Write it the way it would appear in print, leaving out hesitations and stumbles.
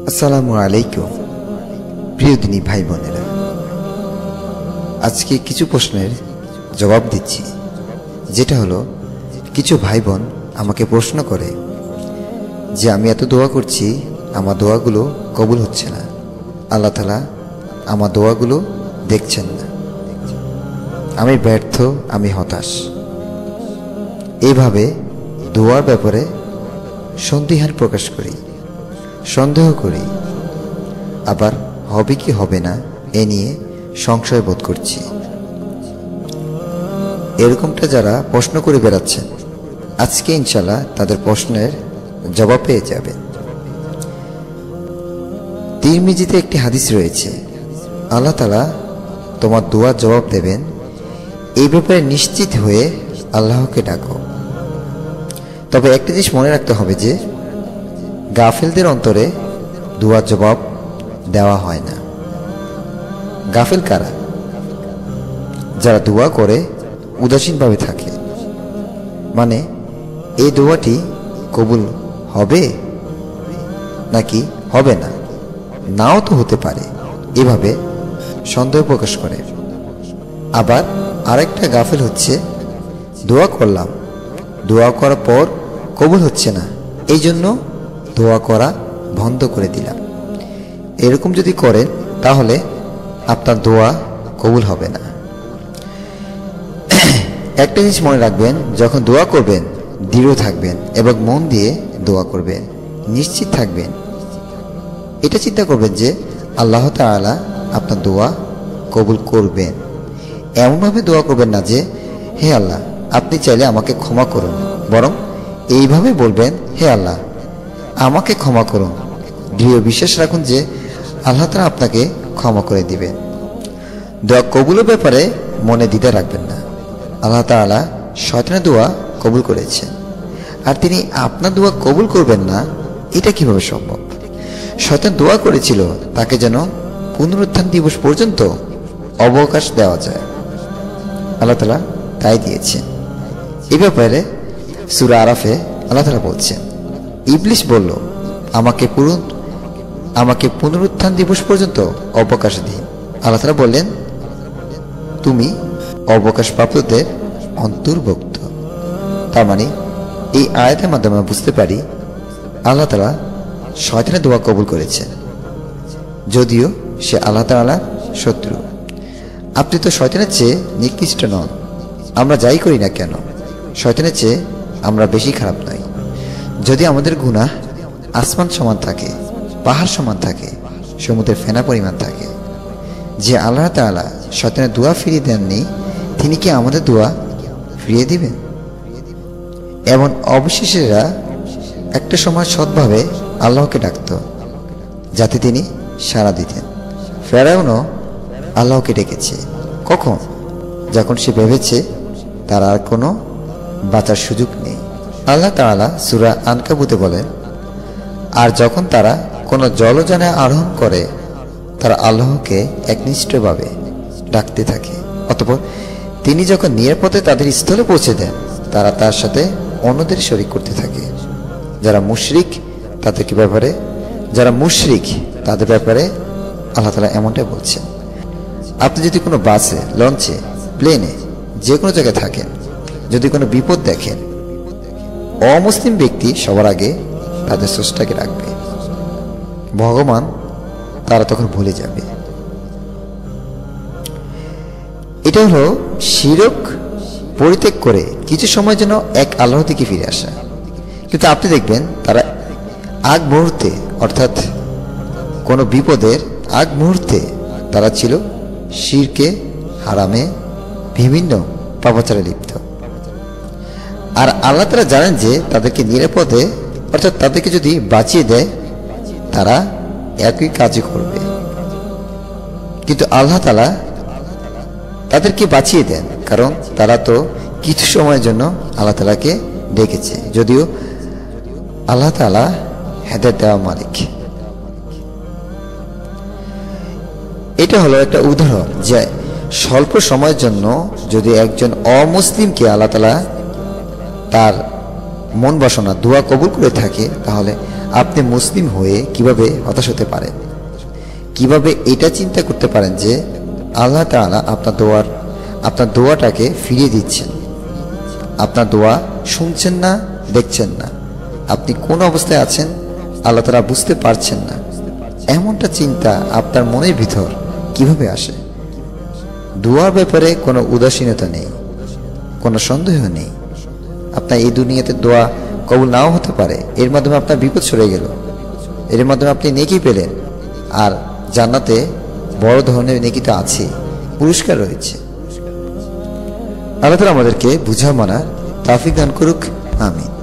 আসসালামু আলাইকুম প্রিয় দিনী ভাই বোনেরা, আজকে কিছু প্রশ্নের জবাব দিচ্ছি। যেটা হলো, কিছু ভাই বোন আমাকে প্রশ্ন করে যে আমি এত দোয়া করছি, আমার দোয়াগুলো কবুল হচ্ছে না, আল্লাহ তাআলা আমার দোয়াগুলো দেখছেন না, আমি ব্যর্থ, আমি হতাশ। এইভাবে দোয়ার ব্যাপারে সন্দিহান প্রকাশ করি, সন্দেহ করি, আবার হবে কি হবে না এ নিয়ে সংশয় বোধ করছি। এরকমটা যারা প্রশ্ন করে বেড়াচ্ছেন, আজকে ইনশাল্লাহ তাদের প্রশ্নের জবাব পেয়ে যাবেন। তিরমিজিতে একটি হাদিস রয়েছে, আল্লাহ তাআলা তোমার দোয়ার জবাব দেবেন, এই ব্যাপারে নিশ্চিত হয়ে আল্লাহকে ডাকো। তবে একটা জিনিস মনে রাখতে হবে যে গাফেলদের অন্তরে দোয়ার জবাব দেওয়া হয় না। গাফেল কারা? যারা দোয়া করে উদাসীনভাবে থাকে, মানে এই দোয়াটি কবুল হবে নাকি হবে না, নাও তো হতে পারে, এভাবে সন্দেহ প্রকাশ করে। আবার আরেকটা গাফেল হচ্ছে, দোয়া করলাম, দোয়া করার পর কবুল হচ্ছে না, এই জন্য দোয়া করা বন্ধ করে দিলাম। এরকম যদি করেন তাহলে আপনার দোয়া কবুল হবে না। একটা জিনিস মনে রাখবেন, যখন দোয়া করবেন দৃঢ় থাকবেন এবং মন দিয়ে দোয়া করবেন, নিশ্চিত থাকবেন। এটা চিন্তা করবেন যে আল্লাহ তাআলা আপনার দোয়া কবুল করবেন। এমনভাবে দোয়া করবেন না যে হে আল্লাহ আপনি চাইলে আমাকে ক্ষমা করুন, বরং এইভাবে বলবেন, হে আল্লাহ আমাকে ক্ষমা করুন। দৃঢ় বিশ্বাস রাখুন যে আল্লাহ তাআলা আপনাকে ক্ষমা করে দিবেন। দোয়া কবুলের ব্যাপারে মনে দ্বিধা রাখবেন না। আল্লাহ তাআলা শয়তানের দোয়া কবুল করেছেন, আর তিনি আপনার দোয়া কবুল করবেন না, এটা কিভাবে সম্ভব? শয়তান দোয়া করেছিল তাকে যেন পুনরুত্থান দিবস পর্যন্ত অবকাশ দেওয়া যায়, আল্লাহ তাআলা তাই দিয়েছেন। এই ব্যাপারে সূরা আরাফে আল্লাহ তাআলা বলছেন, ইবলিস বলল আমাকে পুনরুত্থান দিবস পর্যন্ত অবকাশ দিন। আল্লাহ তাআলা বললেন, তুমি অবকাশ প্রাপ্তদের অন্তর্ভুক্ত। তার মানে এই আয়াতের মাধ্যমে আমরা বুঝতে পারি আল্লাহ তাআলা শয়তানের দোয়া কবুল করেছেন, যদিও সে আল্লাহ তাআলার শত্রু। আপনি তো শয়তানের চেয়ে নিকৃষ্ট নন। আমরা যাই করি না কেন, শয়তানের চেয়ে আমরা বেশি খারাপ নই। যদি আমাদের গুনাহ আসমান সমান থাকে, পাহাড় সমান থাকে, সমুদ্রের ফেনা পরিমাণ থাকে, যে আল্লাহ তাআলা শয়তানের দোয়া ফিরিয়ে দেননি, তিনি কি আমাদের দোয়া ফিরিয়ে দিবেন? এমন অবিশ্বাসীরা একটা সময় সৎভাবে আল্লাহকে ডাকত যাতে তিনি সাড়া দিতেন। ফেরাউনও আল্লাহকে ডেকেছে। কখন? যখন সে ভেবেছে তার আর কোনো বাঁচার সুযোগ নেই। আল্লাহ তাআলা সূরা আনকাবুতে বলেন, আর যখন তারা কোনো জলযানে আরোহণ করে তারা আল্লাহকে একনিষ্ঠভাবে ডাকতে থাকে, অতঃপর তিনি যখন নিরাপদে তাদের স্থলে পৌঁছে দেন তারা তার সাথে অন্যদের শরীক করতে থাকে। যারা মুশরিক তাদের ব্যাপারে আল্লাহ তাআলা এমনটাই বলছেন। আপনি যদি কোনো বাসে, লঞ্চে, প্লেনে, যে কোনো জায়গায় থাকেন, যদি কোনো বিপদ দেখেন, অমুসলিম ব্যক্তি সবার আগে তাদের স্রষ্টাকে রাখবে। ভগবান তারা তখন ভুলে যাবে। এটা হলো শিরক পরিত্যাগ করে কিছু সময়ের জন্য এক আল্লাহর দিকে ফিরে আসা। কিন্তু আপনি দেখবেন তারা আগ মুহূর্তে, অর্থাৎ কোনো বিপদের আগ মুহূর্তে তারা ছিল শিরকে, হারামে, বিভিন্ন পাপাচারে লিপ্ত। আর আল্লাহ তাআলা জানেন যে তাদেরকে নিরাপদে, অর্থাৎ তাদেরকে যদি বাঁচিয়ে দেয় তারা একই কাজই করবে। কিন্তু আল্লাহ তাআলা তাদেরকে বাঁচিয়ে দেন, কারণ তারা তো কিছু সময়ের জন্য আল্লাহ তাআলাকে ডেকেছে, যদিও আল্লাহ তাআলা হেদায়েত দেওয়া মালিক। এটা হলো একটা উদাহরণ যে স্বল্প সময়ের জন্য যদি একজন অমুসলিমকে আল্লাহ তাআলা তার মন বাসনা দোয়া কবুল করে থাকে, তাহলে আপনি মুসলিম হয়ে কিভাবে হতাশ হতে পারেন? কিভাবে এটা চিন্তা করতে পারেন যে আল্লাহ তাআলা আপনার দোয়াটাকে ফিরিয়ে দিচ্ছেন? আপনার দোয়া শুনছেন না, দেখছেন না, আপনি কোন অবস্থায় আছেন আল্লাহ তাআলা বুঝতে পারছেন না, এমনটা চিন্তা আপনার মনের ভিতর কিভাবে আসে? দোয়ার ব্যাপারে কোনো উদাসীনতা নেই, কোনো সন্দেহ নেই। আপনার এই দুনিয়াতে দোয়া কবুল নাও হতে পারে, এর মাধ্যমে আপনার বিপদ সরে গেল, এর মাধ্যমে আপনি নেকি পেলেন, আর জান্নাতে বড় ধরনের নেকি তো আছে, পুরস্কার রয়েছে। আল্লাহ তাআলা আমাদেরকে বুঝা মানার তৌফিক দান করুক, আমিন।